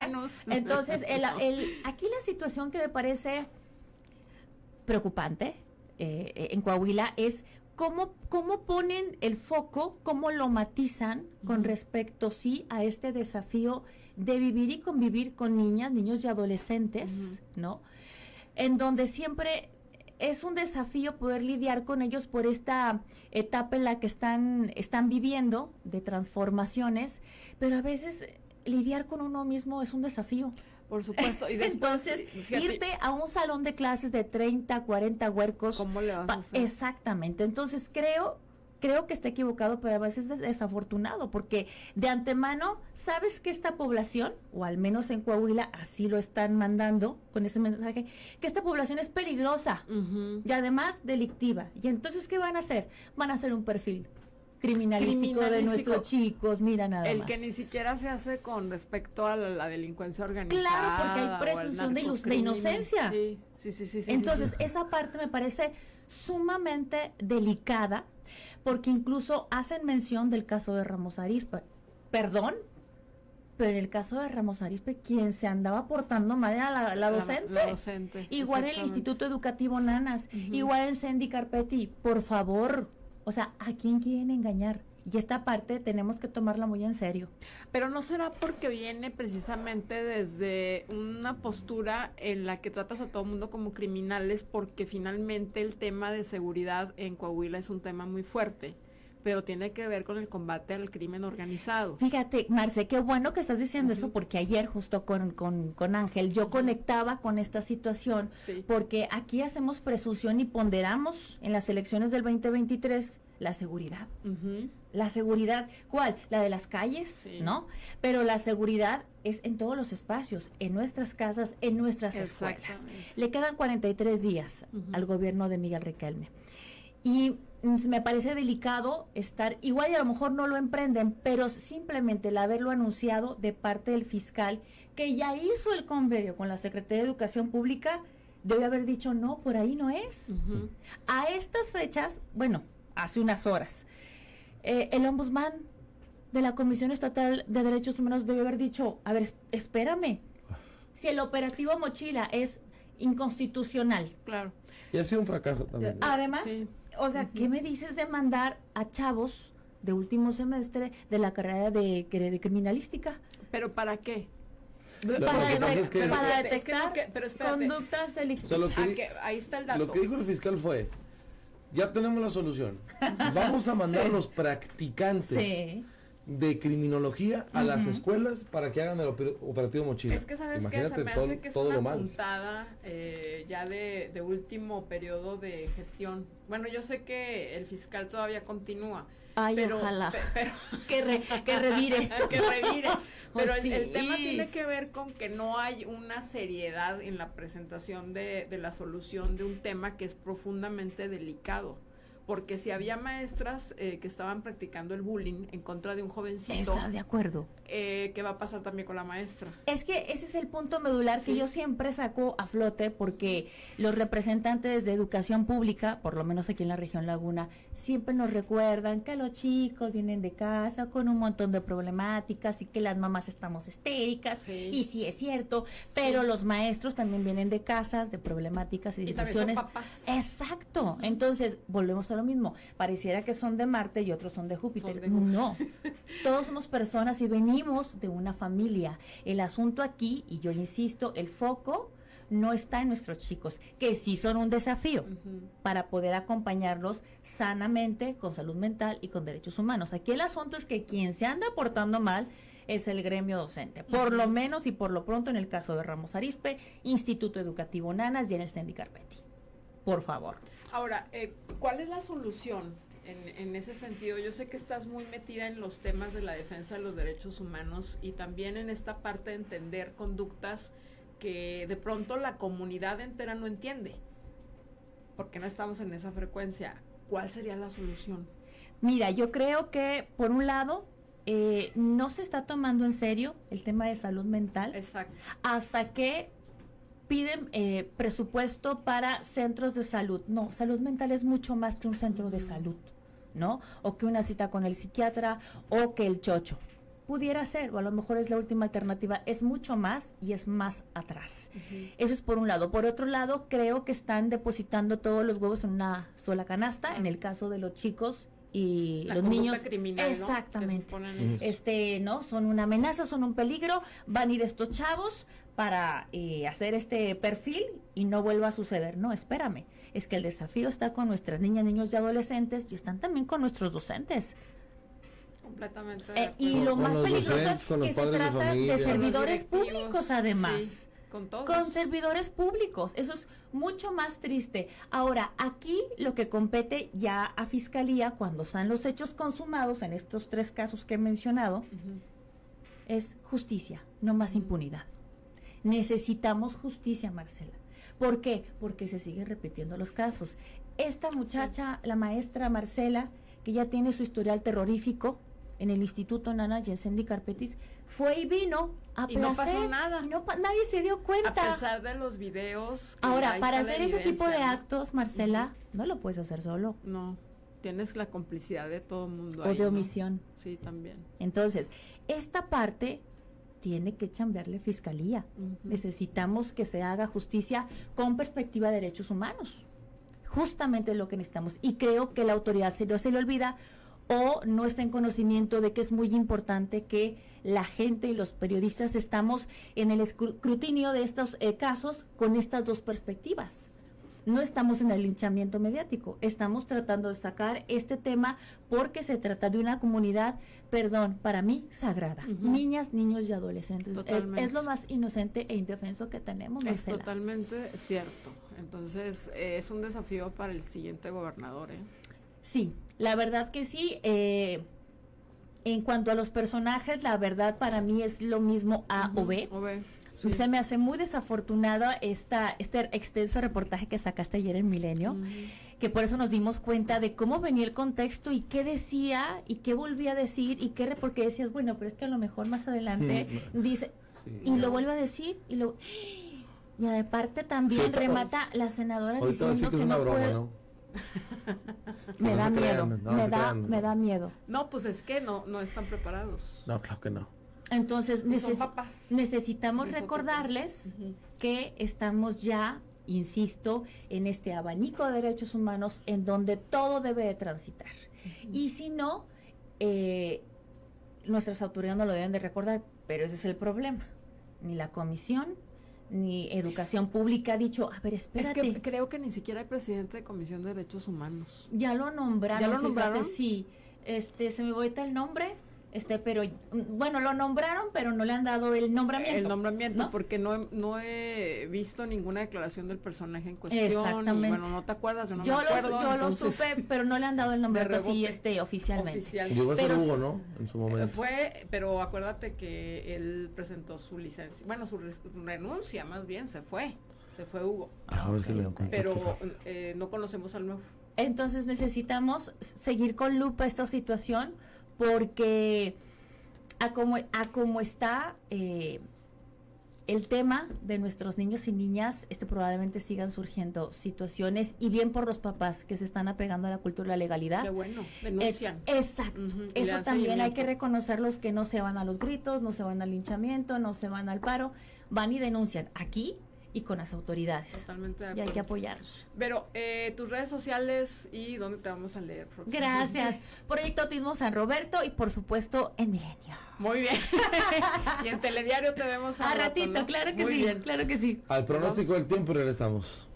menos. Entonces, aquí la situación que me parece preocupante en Coahuila es cómo ponen el foco, cómo lo matizan con respecto, sí, a este desafío de vivir y convivir con niños y adolescentes, ¿no? En donde siempre es un desafío poder lidiar con ellos por esta etapa en la que están viviendo de transformaciones, pero a veces lidiar con uno mismo es un desafío. Por supuesto. Y después, entonces, fíjate, irte a un salón de clases de 30, 40 huercos. ¿cómo le vas a hacer? Exactamente. Entonces, creo que está equivocado, pero a veces es desafortunado, porque de antemano sabes que esta población, o al menos en Coahuila así lo están mandando con ese mensaje, que esta población es peligrosa y además delictiva. Y entonces, ¿qué van a hacer? Van a hacer un perfil criminalístico de nuestros chicos, mira nada el más. que ni siquiera se hace con respecto a la delincuencia organizada. Claro, porque hay presunción de inocencia. Sí. Entonces, esa parte me parece sumamente delicada, porque incluso hacen mención del caso de Ramos Arizpe. Perdón, pero en el caso de Ramos Arizpe, quien se andaba portando mal era la docente. La docente. Igual en el Instituto Educativo Nanas, igual en Sandy Carpetti, por favor. O sea, ¿a quién quieren engañar? Y esta parte tenemos que tomarla muy en serio. Pero ¿no será porque viene precisamente desde una postura en la que tratas a todo el mundo como criminales, porque finalmente el tema de seguridad en Coahuila es un tema muy fuerte, pero tiene que ver con el combate al crimen organizado? Fíjate, Marce, qué bueno que estás diciendo eso, porque ayer justo con Ángel yo conectaba con esta situación, porque aquí hacemos presunción y ponderamos en las elecciones del 2023 la seguridad. La seguridad, ¿cuál? La de las calles, ¿no? Pero la seguridad es en todos los espacios, en nuestras casas, en nuestras escuelas. Le quedan 43 días al gobierno de Miguel Riquelme. Y me parece delicado estar, igual y a lo mejor no lo emprenden, pero simplemente el haberlo anunciado de parte del fiscal, que ya hizo el convenio con la Secretaría de Educación Pública, debe haber dicho, no, por ahí no es. A estas fechas, bueno, hace unas horas, el ombudsman de la Comisión Estatal de Derechos Humanos debe haber dicho, a ver, espérame, si el operativo Mochila es inconstitucional. Claro. Y ha sido un fracaso también. Además, o sea, ¿qué me dices de mandar a chavos de último semestre de la carrera de criminalística? ¿Pero para qué? Para detectar conductas delictivas. Ahí está el dato. Lo que dijo el fiscal fue, ya tenemos la solución. Vamos a mandar los practicantes de criminología a las escuelas para que hagan el operativo Mochila. Es que sabes que se me hace que es una puntada ya de último periodo de gestión. Bueno, yo sé que el fiscal todavía continúa. Ay, pero, ojalá pero que revire. Que revire. Pero sí. el tema tiene que ver con que no hay una seriedad en la presentación de la solución de un tema que es profundamente delicado. Porque si había maestras que estaban practicando el bullying en contra de un jovencito. ¿Estás de acuerdo? ¿Qué va a pasar también con la maestra? Es que ese es el punto medular que yo siempre saco a flote, porque los representantes de educación pública, por lo menos aquí en la región Laguna, siempre nos recuerdan que los chicos vienen de casa con un montón de problemáticas y que las mamás estamos histéricas, y sí es cierto, pero los maestros también vienen de casas, de problemáticas y situaciones. También son papás. Exacto. Entonces, volvemos a lo mismo, pareciera que son de Marte y otros son de Júpiter. No, todos somos personas y venimos de una familia. El asunto aquí, y yo insisto, el foco no está en nuestros chicos, que sí son un desafío para poder acompañarlos sanamente, con salud mental y con derechos humanos. Aquí el asunto es que quien se anda portando mal es el gremio docente, por lo menos y por lo pronto en el caso de Ramos Arizpe, Instituto Educativo Nanas y en el Sandy Carpetti. Por favor. Ahora, ¿cuál es la solución en ese sentido? Yo sé que estás muy metida en los temas de la defensa de los derechos humanos y también en esta parte de entender conductas que de pronto la comunidad entera no entiende, porque no estamos en esa frecuencia. ¿Cuál sería la solución? Mira, yo creo que por un lado no se está tomando en serio el tema de salud mental. Exacto. Hasta que piden presupuesto para centros de salud. No, salud mental es mucho más que un centro de salud, ¿no? O que una cita con el psiquiatra o que el chocho. pudiera ser, o a lo mejor es la última alternativa, es mucho más y es más atrás. Eso es por un lado. Por otro lado, creo que están depositando todos los huevos en una sola canasta, en el caso de los chicos y los niños. Criminal, exactamente. ¿No? ¿no? Son una amenaza, son un peligro, van a ir estos chavos para hacer este perfil y no vuelva a suceder. No, espérame. Es que el desafío está con nuestras niñas, niños y adolescentes y están también con nuestros docentes. Completamente. Y lo más peligroso es que se trata de servidores públicos, además. Sí, con todos. Con servidores públicos. Eso es mucho más triste. Ahora, aquí lo que compete ya a Fiscalía, cuando sean los hechos consumados, en estos 3 casos que he mencionado, es justicia, no más impunidad. Necesitamos justicia, Marcela. ¿Por qué? Porque se siguen repitiendo los casos. Esta muchacha, la maestra Marcela, que ya tiene su historial terrorífico en el Instituto Nana Jensen de Carpetis, fue y vino a placer. No pasó nada. Y nadie se dio cuenta. A pesar de los videos. Ahora, para hacer ese tipo de actos, Marcela, no lo puedes hacer solo. No, tienes la complicidad de todo el mundo. O de omisión. ¿No? Sí, también. Entonces, esta parte tiene que chambearle Fiscalía. Necesitamos que se haga justicia con perspectiva de derechos humanos. Justamente es lo que necesitamos. Y creo que la autoridad no se le olvida o no está en conocimiento de que es muy importante que la gente y los periodistas estamos en el escrutinio de estos casos con estas 2 perspectivas. No estamos en el linchamiento mediático, estamos tratando de sacar este tema porque se trata de una comunidad, perdón, para mí, sagrada. Niñas, niños y adolescentes. Es lo más inocente e indefenso que tenemos, Marcela. Es totalmente cierto. Entonces, es un desafío para el siguiente gobernador, ¿eh? Sí, la verdad que sí. En cuanto a los personajes, la verdad para mí es lo mismo A o B. Sí. Se me hace muy desafortunada este extenso reportaje que sacaste ayer en Milenio, que por eso nos dimos cuenta de cómo venía el contexto y qué decía y qué volvía a decir y qué porque decías, bueno, pero es que a lo mejor más adelante dice, y lo vuelve a decir y aparte también remata la senadora diciendo que no puede. ¿No? Me da miedo, me da miedo. No, pues es que no están preparados. No, claro que no. Entonces necesitamos recordarles que estamos ya, insisto, en este abanico de derechos humanos en donde todo debe de transitar. Y si no, nuestras autoridades no lo deben de recordar, pero ese es el problema. Ni la comisión, ni Educación Pública ha dicho, a ver, espérate. Es que creo que ni siquiera hay presidente de Comisión de Derechos Humanos. Ya lo nombraron. ¿Ya lo nombraron? Sí. Se me va el nombre. Pero bueno, lo nombraron, pero no le han dado el nombramiento. El nombramiento, ¿no? Porque no he visto ninguna declaración del personaje en cuestión. Exactamente. Y, bueno, no te acuerdas, yo no me acuerdo. Yo lo supe, pero no le han dado el nombramiento así oficialmente. Llegó a ser Hugo, ¿no? En su momento. Pero acuérdate que él presentó su licencia, bueno, su renuncia más bien, se fue Hugo. A ver si me doy cuenta. Pero no conocemos al nuevo. Entonces necesitamos seguir con lupa esta situación, porque a como está el tema de nuestros niños y niñas, probablemente sigan surgiendo situaciones, y bien por los papás que se están apegando a la cultura y la legalidad. Qué bueno, denuncian. Exacto. Eso también hay que reconocerlos, que no se van a los gritos, no se van al linchamiento, no se van al paro, van y denuncian aquí y con las autoridades. Totalmente de acuerdo. Y hay que apoyarlos. Pero tus redes sociales y dónde te vamos a leer próximamente. Gracias. Proyecto Autismo San Roberto y por supuesto en Milenio. Muy bien. Y en Telediario te vemos a ratito, ¿no? Claro que sí, claro que sí. Al pronóstico del tiempo regresamos.